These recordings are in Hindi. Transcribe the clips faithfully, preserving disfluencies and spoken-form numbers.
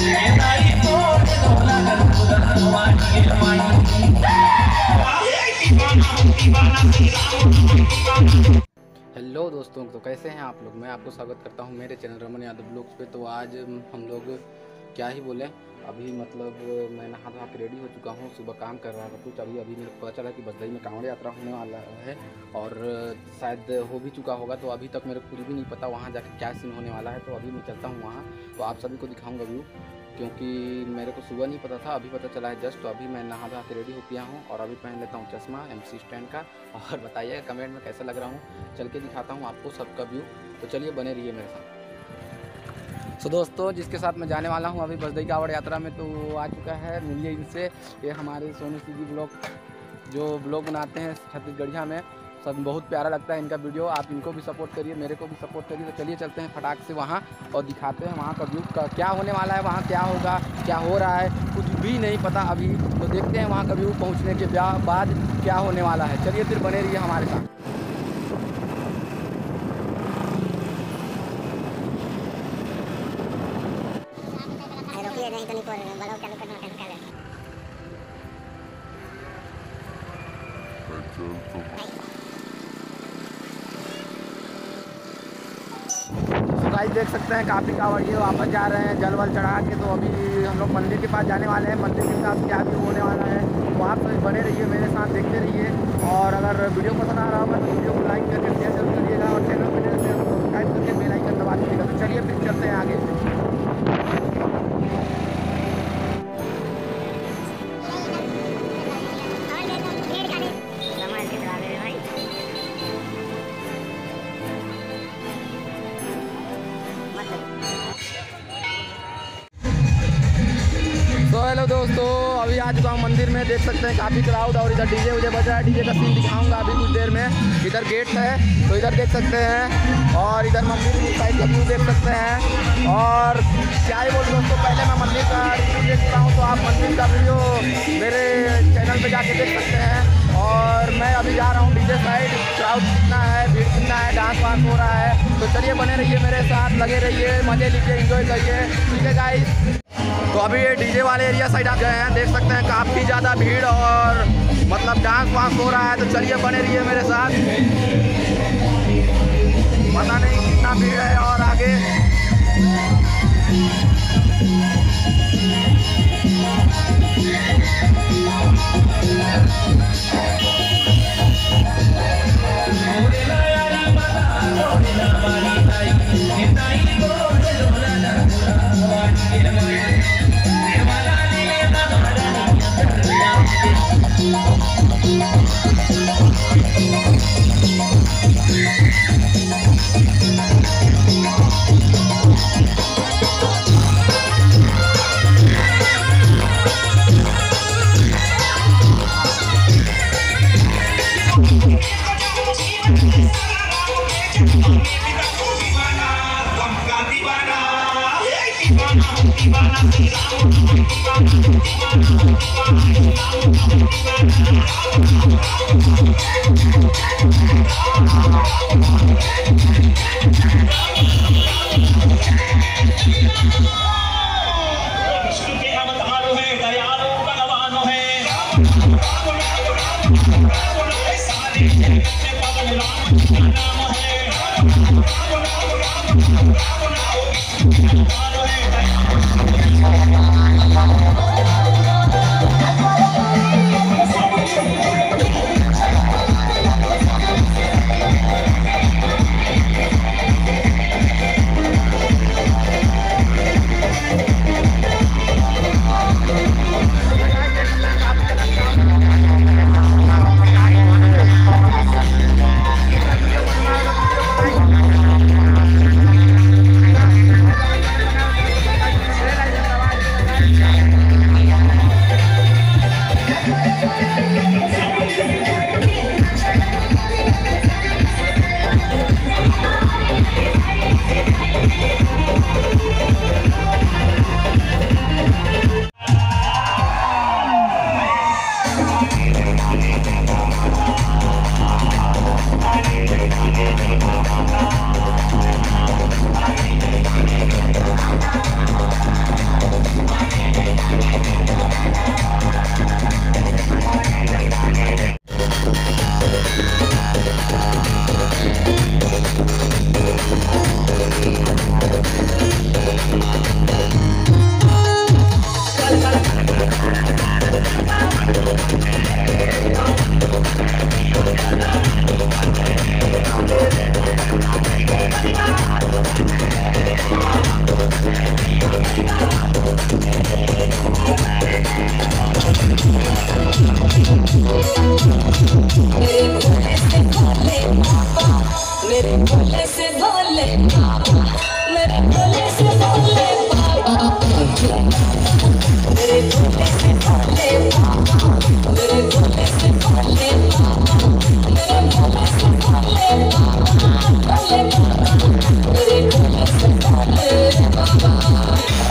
हेलो दोस्तों, तो कैसे हैं आप लोग। मैं आपको स्वागत करता हूं मेरे चैनल रमन यादव ब्लॉग्स पे। तो आज हम लोग क्या ही बोले, अभी मतलब मैं नहा धोा के रेडी हो चुका हूं। सुबह काम कर रहा था कुछ, अभी अभी मेरे को पता चला कि बजदई में कांवड़ यात्रा होने वाला है और शायद हो भी चुका होगा। तो अभी तक मेरे को कुछ भी नहीं पता वहाँ जाके क्या सीन होने वाला है। तो अभी मैं चलता हूँ वहाँ, तो आप सभी को दिखाऊँगा व्यू, क्योंकि मेरे को सुबह नहीं पता था, अभी पता चला है जस्ट। तो अभी मैं नहा धोा के रेडी हो गया हूँ और अभी पहन लेता हूँ चश्मा एमसी स्टैंड का। और बताइए कमेंट में कैसा लग रहा हूँ, चल के दिखाता हूँ आपको सबका व्यू। तो चलिए बने रहिए मेरे साथ। सो दोस्तों, जिसके साथ मैं जाने वाला हूँ अभी बजदई कांवड़ यात्रा में, तो वो आ चुका है, मिलिए इनसे। ये हमारे सोनू जी ब्लॉग जो ब्लॉग बनाते हैं छत्तीसगढ़िया में, सब बहुत प्यारा लगता है इनका वीडियो। आप इनको भी सपोर्ट करिए, मेरे को भी सपोर्ट करिए। तो चलिए चलते हैं फटाक से वहाँ और दिखाते हैं वहाँ का व्यू का क्या होने वाला है, वहाँ क्या होगा, क्या हो रहा है, कुछ भी नहीं पता अभी। तो देखते हैं वहाँ का व्यू पहुँचने के बाद क्या होने वाला है। चलिए फिर बने रहिए हमारे साथ। गाइस देख सकते हैं काफ़ी कांवड़िए वापस जा रहे हैं जल वल चढ़ा के। तो अभी हम लोग मंदिर के पास जाने वाले हैं। मंदिर के साथ क्या भी होने वाला है, तो आप सभी बने रहिए मेरे साथ, देखते रहिए। और अगर वीडियो पसंद आ रहा होगा तो वीडियो को लाइक करके शेयर जरूर करिएगा और चैनल को सब्सक्राइब करके बेल आइकन दबा दीजिएगा। तो चलिए फिर चलते हैं आगे। तो हेलो दोस्तों, अभी आ चुका हूँ मंदिर में। देख सकते हैं काफ़ी क्राउड और इधर डीजे उजे बज रहा है। डीजे का सीन दिखाऊंगा अभी कुछ देर में। इधर गेट है तो इधर देख सकते हैं, और इधर मंदिर की साइड का व्यू देख सकते हैं। और क्या ही बोल दोस्तों, पहले मैं मंदिर का रिव्यू देख रहा हूँ, तो आप मंदिर का वीडियो मेरे चैनल पर जाके देख सकते हैं। और मैं अभी जा रहा हूँ डीजे साइड। क्राउड कितना है, भीड़ कितना है, डांस वांस हो रहा है। तो चलिए बने रहिए मेरे साथ, लगे रहिए, मज़े लीजिए, एंजॉय करिए, ठीक है गाइस। तो अभी ये डीजे वाले एरिया साइड आप गए हैं, देख सकते हैं काफ़ी ज़्यादा भीड़ और मतलब डांस वांस हो रहा है। तो चलिए बने रहिए मेरे साथ, पता नहीं कितना भीड़ है और आगे। मेरे भोले से भोले मेरे भोले से भोले मेरे भोले से भोले मेरे भोले से भोले मेरे भोले से भोले मेरे भोले से भोले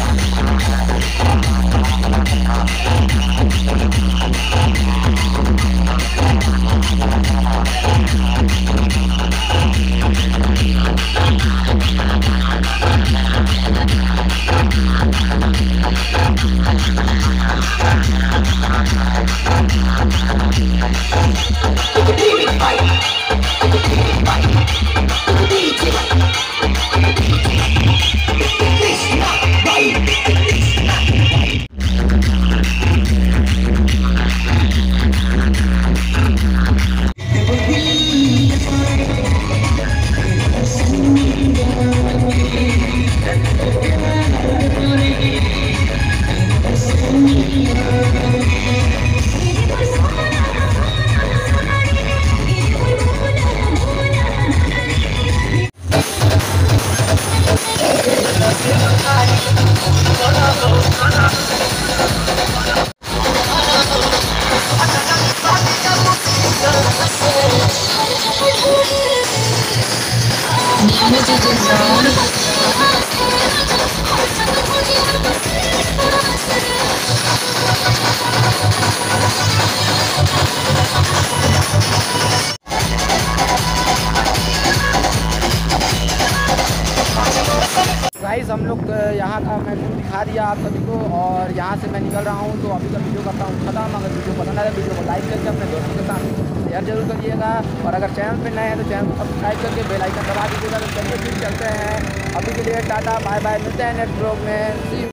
गाइस हम लोग यहाँ का मैं व्यू दिखा दिया आप सभी को, और यहाँ से मैं निकल रहा हूँ। तो अभी का वीडियो करता हूँ खत्म। अगर वीडियो पसंद आए वीडियो को लाइक करके अपने दोस्तों के साथ शेयर जरूर करिएगा, और अगर चैनल पे नए हैं तो चैनल को सब्सक्राइब करके बेल आइकन दबा दीजिएगा। तो चलिए फिर चलते हैं, अभी के लिए टाटा बाय बाय, मिलते हैं नेक्स्ट ब्लॉग में।